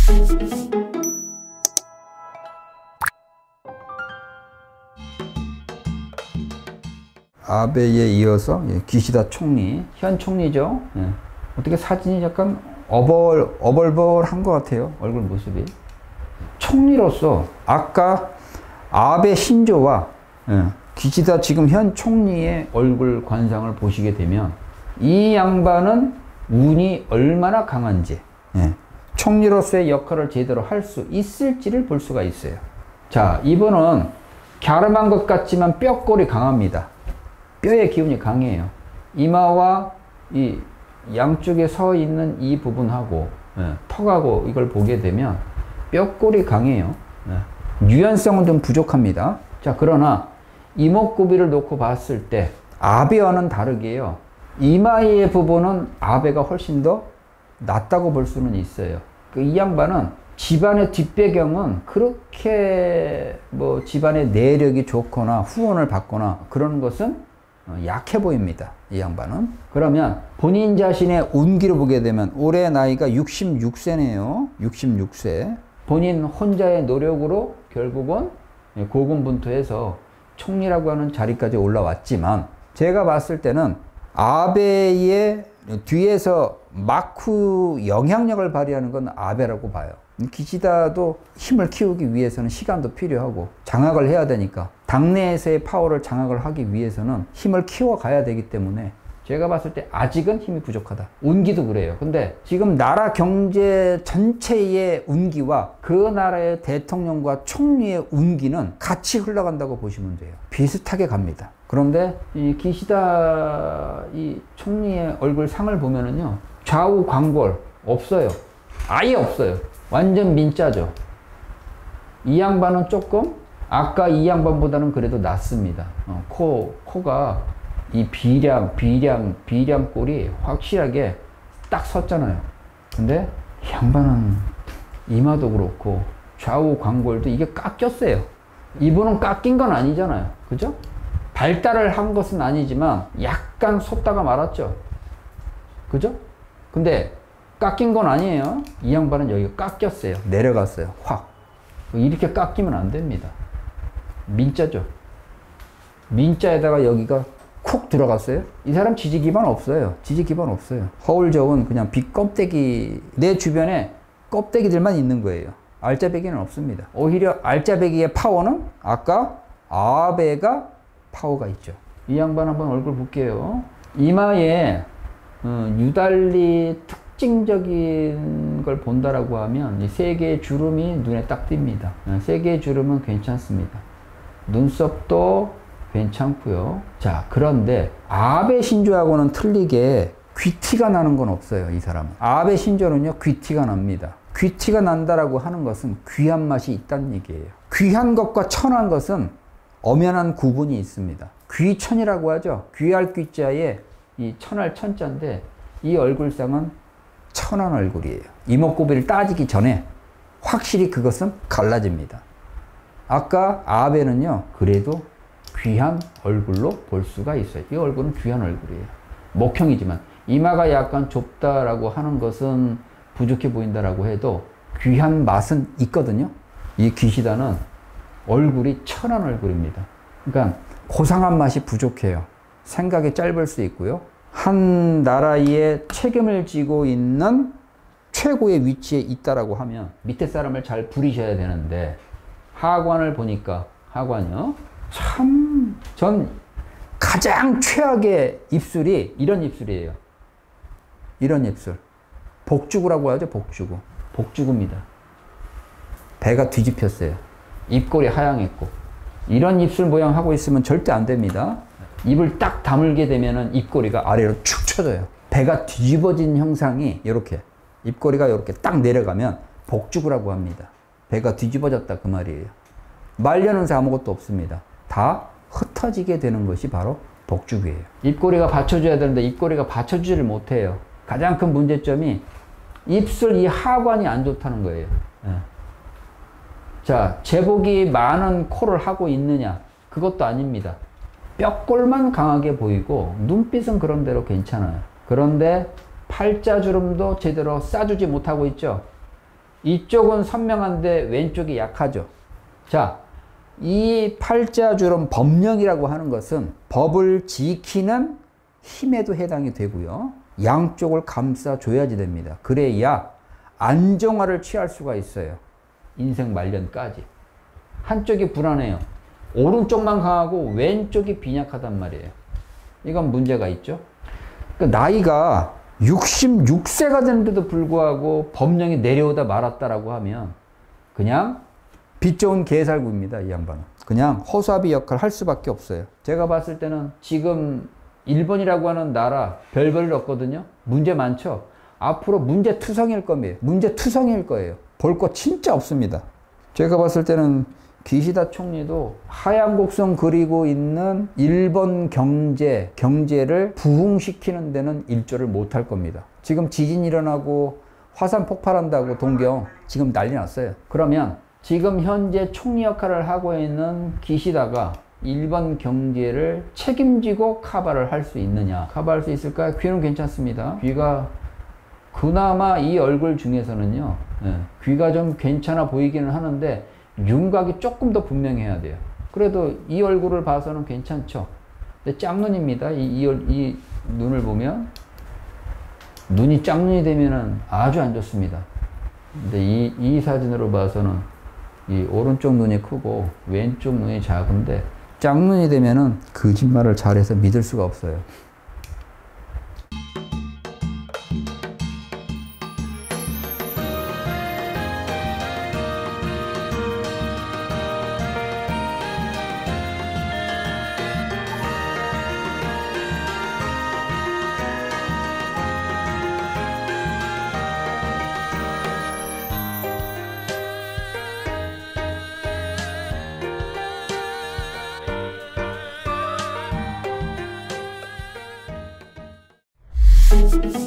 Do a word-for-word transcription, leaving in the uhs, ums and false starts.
아베에 이어서 기시다 총리, 현 총리죠. 예. 어떻게 사진이 약간 어벌, 어벌벌한 것 같아요. 얼굴 모습이. 총리로서 아까 아베 신조와 예, 기시다 지금 현 총리의 얼굴 관상을 보시게 되면 이 양반은 운이 얼마나 강한지, 예, 총리로서의 역할을 제대로 할 수 있을지를 볼 수가 있어요. 자, 이분은 갸름한 것 같지만 뼈골이 강합니다. 뼈의 기운이 강해요. 이마와 이 양쪽에 서 있는 이 부분하고 예, 턱하고 이걸 보게 되면 뼈골이 강해요. 예, 유연성은 좀 부족합니다. 자, 그러나 이목구비를 놓고 봤을 때 아베와는 다르게요. 이마의 부분은 아베가 훨씬 더 낫다고 볼 수는 있어요. 그 이 양반은 집안의 뒷배경은 그렇게 뭐 집안의 내력이 좋거나 후원을 받거나 그런 것은 약해 보입니다. 이 양반은. 그러면 본인 자신의 운기를 보게 되면 올해 나이가 육십육 세네요. 육십육 세. 본인 혼자의 노력으로 결국은 고군분투해서 총리라고 하는 자리까지 올라왔지만 제가 봤을 때는 아베의 뒤에서 마크 영향력을 발휘하는 건 아베라고 봐요. 기시다도 힘을 키우기 위해서는 시간도 필요하고 장악을 해야 되니까 당내에서의 파워를 장악을 하기 위해서는 힘을 키워가야 되기 때문에 제가 봤을 때 아직은 힘이 부족하다. 운기도 그래요. 근데 지금 나라 경제 전체의 운기와 그 나라의 대통령과 총리의 운기는 같이 흘러간다고 보시면 돼요. 비슷하게 갑니다. 그런데 이 기시다 이 총리의 얼굴 상을 보면은요, 좌우 광골 없어요. 아예 없어요. 완전 민자죠. 이 양반은 조금 아까 이 양반보다는 그래도 낫습니다. 어, 코, 코가 이 비량, 비량, 비량골이 확실하게 딱 섰잖아요. 근데 이 양반은 이마도 그렇고 좌우 광골도 이게 깎였어요. 이분은 깎인 건 아니잖아요. 그죠? 발달을 한 것은 아니지만 약간 섰다가 말았죠. 그죠? 근데 깎인 건 아니에요. 이 양반은 여기가 깎였어요. 내려갔어요. 확. 이렇게 깎이면 안 됩니다. 민자죠. 민자에다가 여기가 콕 들어갔어요. 이 사람 지지 기반 없어요. 지지 기반 없어요. 허울저은 그냥 빛 껍데기, 내 주변에 껍데기들만 있는 거예요. 알짜배기는 없습니다. 오히려 알짜배기의 파워는 아까 아베가 파워가 있죠. 이 양반 한번 얼굴 볼게요. 이마에 어, 유달리 특징적인 걸 본다라고 하면 이 세 개의 주름이 눈에 딱 띕니다. 세 개의 주름은 괜찮습니다. 눈썹도 괜찮고요. 자, 그런데 아베 신조하고는 틀리게 귀티가 나는 건 없어요. 이 사람은. 아베 신조는요, 귀티가 납니다. 귀티가 난다라고 하는 것은 귀한 맛이 있다는 얘기예요. 귀한 것과 천한 것은 엄연한 구분이 있습니다. 귀천이라고 하죠. 귀할 귀자에 이 천할 천자인데 이 얼굴상은 천한 얼굴이에요. 이목구비를 따지기 전에 확실히 그것은 갈라집니다. 아까 아베는요, 그래도 귀한 얼굴로 볼 수가 있어요. 이 얼굴은 귀한 얼굴이에요. 목형이지만 이마가 약간 좁다라고 하는 것은 부족해 보인다라고 해도 귀한 맛은 있거든요. 이 기시다는 얼굴이 천한 얼굴입니다. 그러니까 고상한 맛이 부족해요. 생각이 짧을 수 있고요. 한 나라의 책임을 지고 있는 최고의 위치에 있다라고 하면 밑에 사람을 잘 부리셔야 되는데 하관을 보니까 하관이요. 참 전 가장 최악의 입술이 이런 입술이에요. 이런 입술. 복주구라고 하죠. 복주구. 복주구입니다. 배가 뒤집혔어요. 입꼬리 하향했고 이런 입술 모양 하고 있으면 절대 안 됩니다. 입을 딱 다물게 되면은 입꼬리가 아래로 축 쳐져요. 배가 뒤집어진 형상이 이렇게 입꼬리가 이렇게 딱 내려가면 복주구라고 합니다. 배가 뒤집어졌다 그 말이에요. 말려는 아무것도 없습니다. 다 흩어지게 되는 것이 바로 복주구예요. 입꼬리가 받쳐줘야 되는데 입꼬리가 받쳐주지를 못해요. 가장 큰 문제점이 입술 이 하관이 안 좋다는 거예요. 네. 자, 제복이 많은 코를 하고 있느냐? 그것도 아닙니다. 뼈골만 강하게 보이고 눈빛은 그런 대로 괜찮아요. 그런데 팔자주름도 제대로 싸주지 못하고 있죠. 이쪽은 선명한데 왼쪽이 약하죠. 자, 이 팔자주름 법령이라고 하는 것은 법을 지키는 힘에도 해당이 되고요. 양쪽을 감싸줘야지 됩니다. 그래야 안정화를 취할 수가 있어요. 인생 말년까지. 한쪽이 불안해요. 오른쪽만 강하고 왼쪽이 빈약하단 말이에요. 이건 문제가 있죠. 그러니까 나이가 육십육 세가 됐는데도 불구하고 법령이 내려오다 말았다라고 하면 그냥 빚 좋은 개살구입니다. 이 양반은. 그냥 허수아비 역할을 할 수밖에 없어요. 제가 봤을 때는 지금 일본이라고 하는 나라 별볼일 없거든요. 문제 많죠. 앞으로 문제투성일 겁니다. 문제투성일 거예요. 볼 거 진짜 없습니다. 제가 봤을 때는 기시다 총리도 하얀 곡선 그리고 있는 일본 경제, 경제를 부흥시키는 데는 일조를 못할 겁니다. 지금 지진 일어나고 화산 폭발한다고 동경 지금 난리 났어요. 그러면 지금 현재 총리 역할을 하고 있는 기시다가 일본 경제를 책임지고 카바를 할 수 있느냐. 카바할 수 있을까요? 귀는 괜찮습니다. 귀가 그나마 이 얼굴 중에서는요. 예, 귀가 좀 괜찮아 보이기는 하는데 윤곽이 조금 더 분명해야 돼요. 그래도 이 얼굴을 봐서는 괜찮죠. 근데 짝눈입니다. 이, 이, 이 눈을 보면 눈이 짝눈이 되면은 아주 안 좋습니다. 근데 이, 이 사진으로 봐서는 이 오른쪽 눈이 크고 왼쪽 눈이 작은데 짝눈이 되면은 거짓말을 잘해서 믿을 수가 없어요. Thank you.